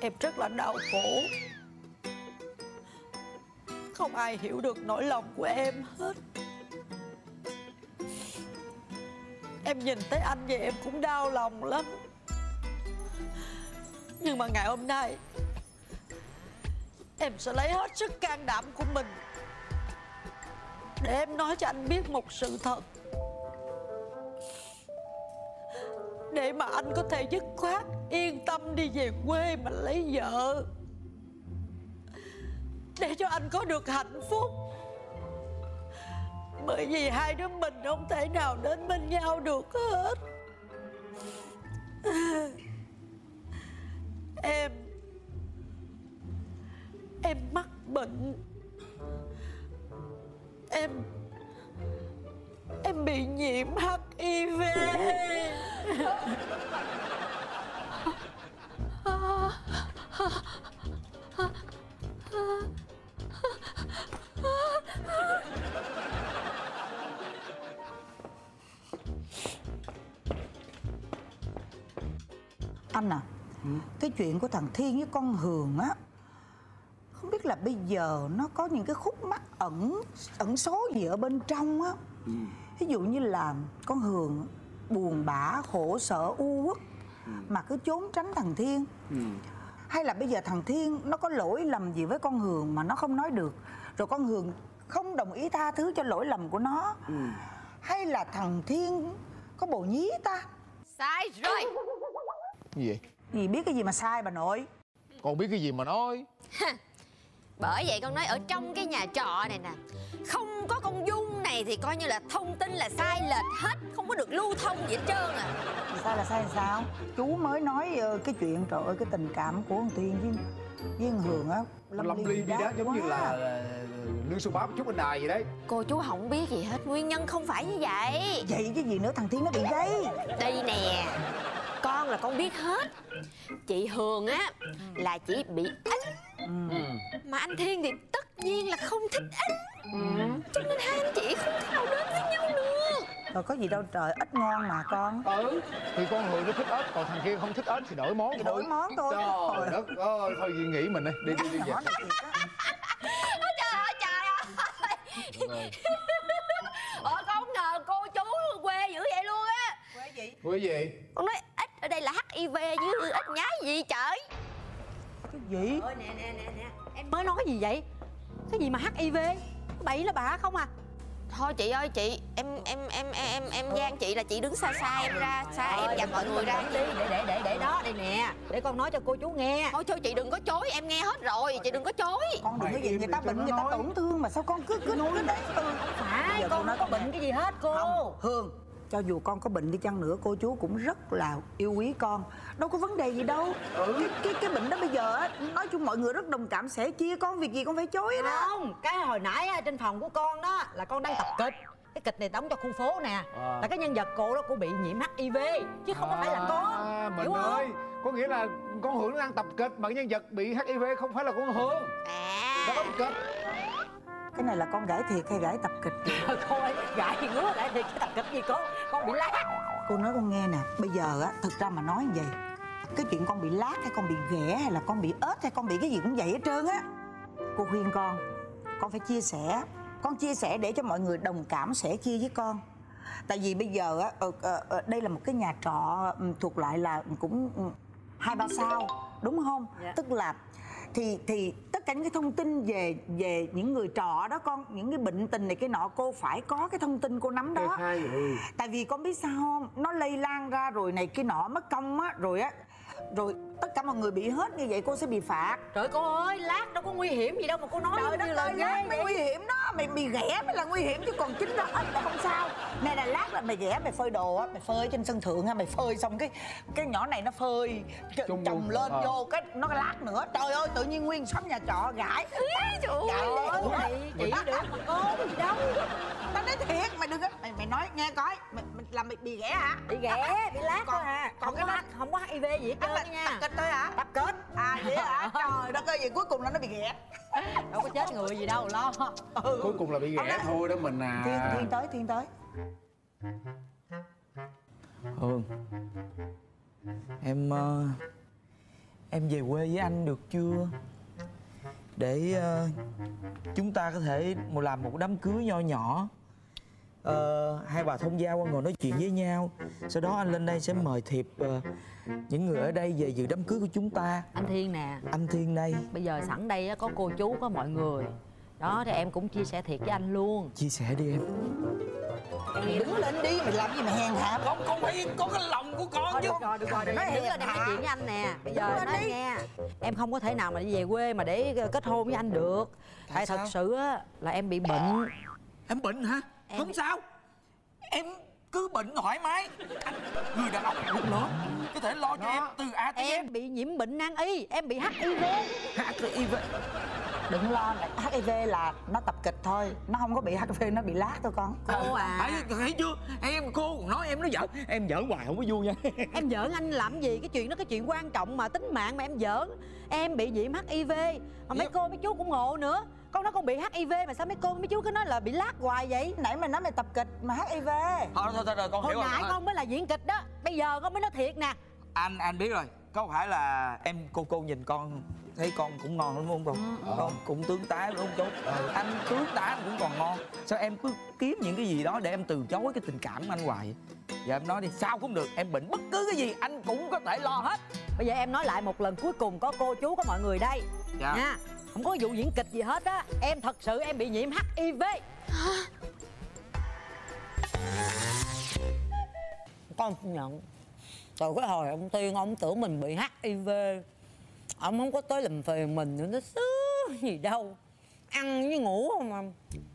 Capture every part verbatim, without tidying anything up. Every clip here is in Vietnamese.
Em rất là đau khổ. Không ai hiểu được nỗi lòng của em hết. Em nhìn thấy anh vậy em cũng đau lòng lắm. Nhưng mà ngày hôm nay em sẽ lấy hết sức can đảm của mình để em nói cho anh biết một sự thật, để mà anh có thể dứt khoát yên tâm đi về quê mà lấy vợ, để cho anh có được hạnh phúc. Bởi vì hai đứa mình không thể nào đến bên nhau được hết. Em Em mắc bệnh. Em Em bị nhiễm hát i vê. Anh à, ừ. Cái chuyện của thằng Thiên với con Hường á, không biết là bây giờ nó có những cái khúc mắc ẩn ẩn số gì ở bên trong á. ừ. Ví dụ như là con Hường buồn bã, khổ sở, u uất ừ. mà cứ trốn tránh thằng Thiên. ừ. Hay là bây giờ thằng Thiên nó có lỗi lầm gì với con Hường mà nó không nói được, rồi con Hường không đồng ý tha thứ cho lỗi lầm của nó. ừ. Hay là thằng Thiên có bồ nhí ta? Sai rồi. Gì vậy? Gì biết cái gì mà sai bà nội? Con biết cái gì mà nói. Bởi vậy con nói ở trong cái nhà trọ này nè, không có con Dung này thì coi như là thông tin là sai lệch hết, không có được lưu thông gì hết trơn à. Sao là sai làm sao? Chú mới nói cái chuyện, trời ơi, cái tình cảm của con Thiên với với con Hường á, lâm, lâm ly bi đát, giống quá. Như là lương xô bám chút bên đài vậy đấy. Cô chú không biết gì hết, nguyên nhân không phải như vậy. Vậy cái gì nữa, thằng Thiên nó bị gay. Đây nè, con là con biết hết. Chị Hường á là chỉ bị ích. ừ. Mà anh Thiên thì tất nhiên là không thích ích. ừ. Cho nên hai anh chị không thể nào đến với nhau được. Rồi có gì đâu trời, ít ngon mà con. Ừ, thì con Hường nó thích ếch, còn thằng kia không thích ếch thì đổi món thì thôi. Đổi món thôi. Trời đất ơi, thôi gì nghĩ mình đi, đi đi đi về. Trời ơi, trời ơi. Ờ, con không ngờ cô chú quê dữ vậy luôn á. Quê gì? Quê gì? Con nói ếch ở đây là hát i vê chứ ếch nhái gì trời. Cái gì? Ôi nè nè nè nè, em mới nói gì vậy? Cái gì mà hát i vê? Bậy là bạ không à? Thôi chị ơi chị, em em em em em gian chị là chị đứng xa xa em ra, xa em và mọi người ra đi. Để để để để đó đây nè, để con nói cho cô chú nghe. Thôi thôi chị đừng có chối, em nghe hết rồi, chị đừng có chối. Con đừng có gì, người ta bệnh, người ta tổn thương mà sao con cứ cứ nói đấy. Không phải, con không có bệnh cái gì hết cô. Không, Hương, cho dù con có bệnh đi chăng nữa, cô chú cũng rất là yêu quý con, đâu có vấn đề gì đâu. ừ. cái, cái cái bệnh đó bây giờ á, nói chung mọi người rất đồng cảm, sẻ chia, con việc gì con phải chối đó. Không, cái hồi nãy trên phòng của con đó là con đang tập kịch. Cái kịch này đóng cho khu phố nè. à. Là cái nhân vật cô đó cô bị nhiễm hát i vê chứ không à, có phải là con. Mình ơi, có nghĩa là con Hường đang tập kịch mà nhân vật bị hát i vê không phải là con Hường. À, đó kịch. Cái này là con gãi thiệt hay gãi tập kịch? Cô ơi, gãi thì ngứa, gãi thiệt, cái tập kịch gì cô? Con bị lát. Cô nói con nghe nè, bây giờ á, thực ra mà nói như vậy, cái chuyện con bị lát hay con bị ghẻ hay là con bị ếch hay con bị cái gì cũng vậy hết trơn á. Cô khuyên con, con phải chia sẻ. Con chia sẻ để cho mọi người đồng cảm, sẻ chia với con. Tại vì bây giờ á, ở, ở, ở đây là một cái nhà trọ thuộc lại là cũng hai ba sao, đúng không? Dạ. Tức là thì thì tất cả những cái thông tin về về những người trọ đó con, những cái bệnh tình này cái nọ, cô phải có cái thông tin cô nắm đó. ừ. Tại vì con biết sao không, nó lây lan ra rồi này cái nọ mất công á, rồi á, rồi tất cả mọi người bị hết như vậy cô sẽ bị phạt. Trời cô ơi, lát đâu có nguy hiểm gì đâu mà cô nói. Trời đất ơi, lát mới nguy hiểm đó, mày bị ghẻ mới là nguy hiểm chứ còn chính ra ếch là không sao. Này là lát là mày ghẻ, mày phơi đồ á, mày phơi trên sân thượng ha, mày phơi xong cái cái nhỏ này nó phơi chồng lên à. Vô cái nó lát nữa, trời ơi tự nhiên nguyên xóm nhà trọ gãi. Trời ơi, chị được mà cô gì đâu. Tao nói thiệt, mày đừng có mày mày nói nghe coi, mày, mày làm mày bị ghẻ hả? Bị ghẻ, bị lát thôi à. Còn cái đó không có hát i vê gì hết trơn nha. Tập kịch thôi hả? Tập kịch. À vậy hả? Trời đất ơi, vậy cuối cùng là nó bị ghẻ. Đâu có chết người gì đâu lo. ừ. Cuối cùng là bị ghẻ thôi đó mình à. Thiên, Thiên tới, Thiên tới. Hương, em uh, em về quê với anh được chưa? Để uh, chúng ta có thể một làm một đám cưới nho nhỏ. uh, Hai bà thông gia qua ngồi nói chuyện với nhau. Sau đó anh lên đây sẽ mời thiệp uh, những người ở đây về dự đám cưới của chúng ta. Anh Thiên nè, Anh Thiên đây. bây giờ sẵn đây á, có cô chú, có mọi người đó, thì em cũng chia sẻ thiệt với anh luôn. Chia sẻ đi em. Mày đứng lên đi, mày làm gì mà hèn hạ? Không, con phải có cái lòng của con Thôi chứ. được rồi, được rồi, đừng nói đứng lên em nói chuyện với anh nè. Bây giờ nói nghe, em không có thể nào mà đi về quê mà để kết hôn với anh được. Tại Tại sao? thật sự á là em bị bệnh. Em bệnh hả? Em- Không sao. Em cứ bệnh thoải mái. Anh, người đàn ông lúc đó có thể lo cho em từ A tới Z. Em bị nhiễm bệnh nan y, em bị hát i vê. hát i vê. Đừng lo, hát i vê là nó tập kịch thôi. Nó không có bị hát i vê, nó bị lát thôi con. Cô à, Thấy, thấy chưa? Em cô còn nói em nói giỡn. Em giỡn hoài không có vui nha. em giỡn anh làm gì? Cái chuyện đó cái chuyện quan trọng mà, tính mạng mà em giỡn. Em bị nhiễm hát i vê mà mấy cô mấy chú cũng ngộ nữa. Con nói con bị hát i vê mà sao mấy cô mấy chú cứ nói là bị lát hoài vậy? Nãy mày nói mày tập kịch mà hát i vê. Thôi thôi thôi, thôi con Hồi hiểu nãy rồi. con mới là diễn kịch đó, bây giờ con mới nói thiệt nè. Anh anh biết rồi. Có phải là em cô cô nhìn con thấy con cũng ngon lắm đúng không? Ừ. Con cũng tướng tá đúng không chú? Anh tướng tá anh cũng còn ngon. Sao em cứ kiếm những cái gì đó để em từ chối cái tình cảm của anh hoài? Giờ em nói đi, sao cũng được, em bệnh bất cứ cái gì anh cũng có thể lo hết. Bây giờ em nói lại một lần cuối cùng, có cô chú có mọi người đây Dạ. nha. Không có vụ diễn kịch gì hết á. Em thật sự em bị nhiễm hát i vê. Con nhận. Từ cái hồi ông Tiên ông tưởng mình bị hát i vê, ông không có tới làm phiền mình nữa, nó sướng gì đâu. Ăn với ngủ không à.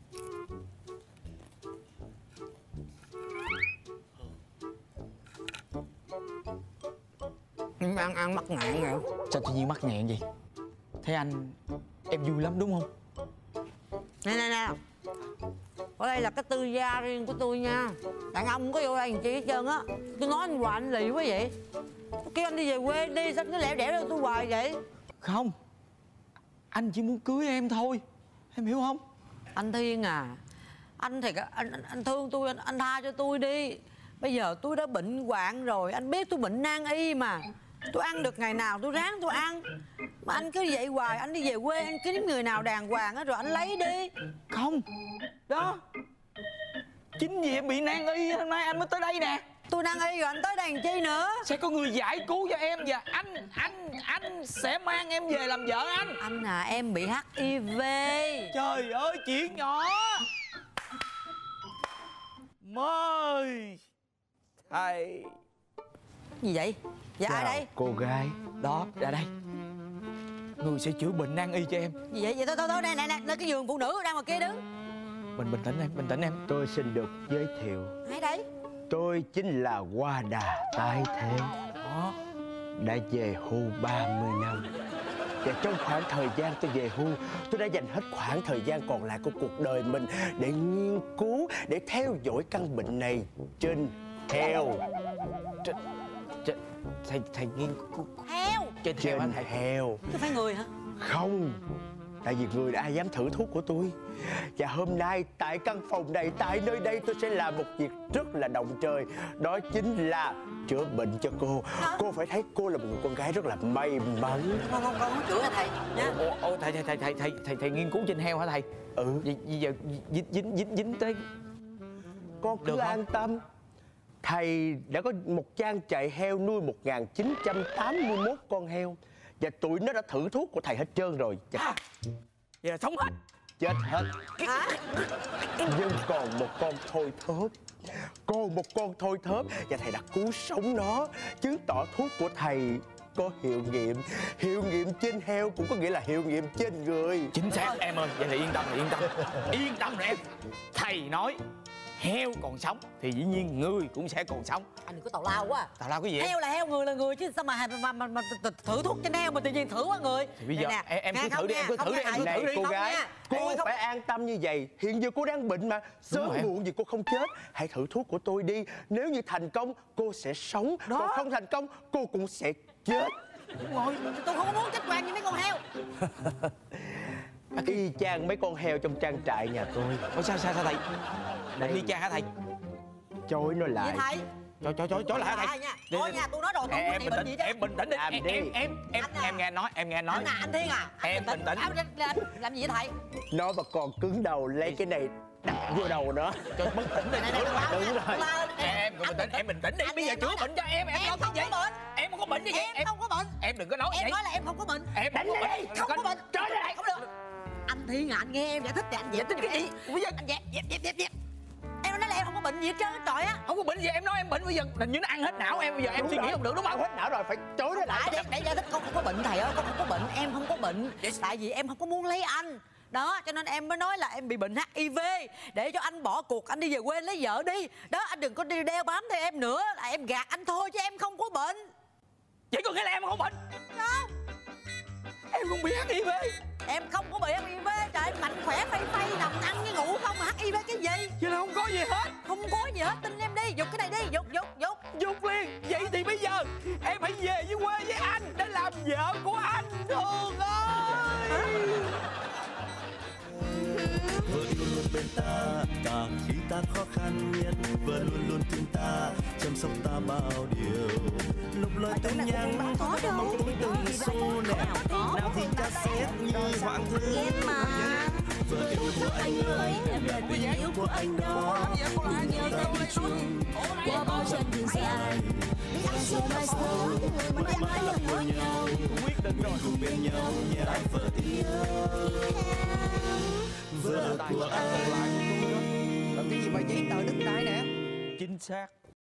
Em ăn ăn mắc ngạn rồi. Sao tự nhiên mắc nghẹn gì? Thấy anh em vui lắm đúng không? Nè nè nè, ở đây là cái tư gia riêng của tôi nha. Đàn ông không có vô đây làm chi hết trơn á. Tôi nói anh hoài anh lì quá vậy. Tôi kêu anh đi về quê đi, sao cứ lẻo đẻo đâu tôi hoài vậy? Không, anh chỉ muốn cưới em thôi, em hiểu không? Anh Thiên à, anh thì anh, anh, anh thương tôi, anh, anh tha cho tôi đi. Bây giờ tôi đã bệnh hoạn rồi, anh biết tôi bệnh nan y mà. Tôi ăn được ngày nào tôi ráng tôi ăn. Mà anh cứ vậy hoài, anh đi về quê anh kiếm người nào đàng hoàng á rồi anh lấy đi. Không, đó, chính vì em bị nan y hôm nay anh mới tới đây nè. Tôi nan y rồi anh tới đây làm chi nữa? Sẽ có người giải cứu cho em và anh anh anh sẽ mang em về làm vợ anh. Anh à, em bị hát i vê. Trời ơi, chuyện nhỏ. Mời thầy. Gì vậy? Dạ ai đây? Cô gái. Đó, ra đây. Người sẽ chữa bệnh nan y cho em. Gì vậy? Vậy thôi thôi thôi nè nè nè, lên cái giường phụ nữ đang ngoài kia đứng. Mình bình tĩnh em, bình tĩnh em. Tôi xin được giới thiệu. Ai đấy? Tôi chính là Hoa Đà tái thế. Đó. Đã về hưu ba mươi năm. Và trong khoảng thời gian tôi về hưu, tôi đã dành hết khoảng thời gian còn lại của cuộc đời mình để nghiên cứu, để theo dõi căn bệnh này trên heo. Trên, trên, thầy thầy nghiên cứu Heo. trên heo hả Trên thầy? heo. Chứ phải người hả? Không, tại vì người ai dám thử thuốc của tôi. Và hôm nay tại căn phòng này, tại nơi đây tôi sẽ làm một việc rất là động trời. Đó chính là chữa bệnh cho cô. Cô phải thấy cô là một người con gái rất là may mắn. Không không không, chữa hả thầy nha. Ồ, ồ, thầy thầy thầy thầy thầy thầy thầy nghiên cứu trên heo hả thầy? Ừ, Vì, vì giờ dính dính dính dính tới. con cứ Được không? an tâm. Thầy đã có một trang trại heo nuôi một nghìn chín trăm tám mươi mốt con heo. Và tụi nó đã thử thuốc của thầy hết trơn rồi. Và Vậy là sống hết. chết hết. Hả? Nhưng còn một con thôi thớp. Còn một con thôi thớp. Và thầy đã cứu sống nó, chứng tỏ thuốc của thầy có hiệu nghiệm. Hiệu nghiệm trên heo cũng có nghĩa là hiệu nghiệm trên người. Chính xác em ơi, vậy là yên tâm, là yên tâm. Yên tâm rồi em. Thầy nói heo còn sống thì dĩ nhiên người cũng sẽ còn sống. Anh đừng có tào lao quá. Tào lao cái gì? Heo là heo, người là người chứ sao mà mà mà, mà, mà thử thuốc trên heo mà tự nhiên thử quá người. Thì bây giờ Nè, nè, em- em nghe cứ không thử đi, nha, em cứ không thử nha đi, em thầy. cứ Này thử đi. cô Không gái, nha. cô Em không- phải an tâm như vậy. Hiện giờ cô đang bệnh mà, sớm rồi em. muộn gì cô không chết. Hãy thử thuốc của tôi đi. Nếu như thành công, cô sẽ sống. Còn không thành công, cô cũng sẽ chết. Ngồi, tôi không có muốn chết quan như mấy con heo. Y chang mấy con heo trong trang trại nhà tôi. Ủa sao sao sao thầy? Đây. Đi cha hả thầy? Chối nó Vậy lại. thầy? Cho cho cho cho lại Lại thầy. nha. Đi, Thôi đi. nha, tôi nói rồi, tôi Em không bình có gì tĩnh, chứ. em bình tĩnh đi. Làm Em đi. em em em Anh à. em nghe nói, em nghe nói. Anh à, anh Thiên à. Anh Em bình tĩnh. Anh, anh, làm gì vậy thầy? Nó mà còn cứng đầu lấy cái này đặt vô đầu nó. Cho bất tỉnh đi. Này này, đừng lao Đúng nha, rồi. đừng lao. Em bình tĩnh, em bình tĩnh đi. Anh Bây giờ em chữa nói bệnh cho em, em Em nói không cái có gì? bệnh. Em không có bệnh gì vậy? Em không có bệnh. Em đừng có nói Em vậy. nói là em không có bệnh. Em không có bệnh. Không có bệnh. Trời ơi. Không được. Anh Thiên à, anh nghe em giải thích thì anh giải thích cái gì? Bây giờ anh dẹp dẹp dẹp dẹp dẹp. Em nói là em không có bệnh gì hết trơn á trời á. Không có bệnh gì, em nói em bệnh bây giờ hình như nó ăn hết não em, bây giờ em suy nghĩ không được đúng không? Hết não rồi, phải chối nó lại. Đã để, để giải thích con không có bệnh thầy ơi, con không có bệnh, em không có bệnh. Tại vì em không có muốn lấy anh. Đó, cho nên em mới nói là em bị bệnh hát i vê. Để cho anh bỏ cuộc, anh đi về quê lấy vợ đi. Đó, anh đừng có đi đeo bám theo em nữa. Là em gạt anh thôi chứ em không có bệnh. Vậy có nghĩa là em không bệnh? Không, Em không bị hát i vê. em không có bị hát i vê. Trời, mạnh khỏe phay phay, nằm ăn với ngủ không mà hát i vê cái gì? Vậy là không có gì hết. Không có gì hết, tin em đi. Dục cái này đi, dục dục dục. Dục liền. Vậy thì bây giờ em hãy về với quê với anh để làm vợ của anh Thường ơi. Vợ luôn luôn bên ta cả khi ta khó khăn nhất, vợ luôn luôn thương ta chăm sóc ta bao điều. Lúc lời tôi nhắn mong tôi từng xô nè, nào thì cha xét như hoàng thương. Vợ yêu của anh ơi, em là tình yêu của anh đó, cùng nhau ta đi chung qua bao chặng đường dài. Em sẽ mãi sống, mãi mãi là của nhau, mình cùng bên nhau nhà vợ tình ơi. Vợ của anh. Làm cái gì mà giấy tờ đất đai nè? Chính xác.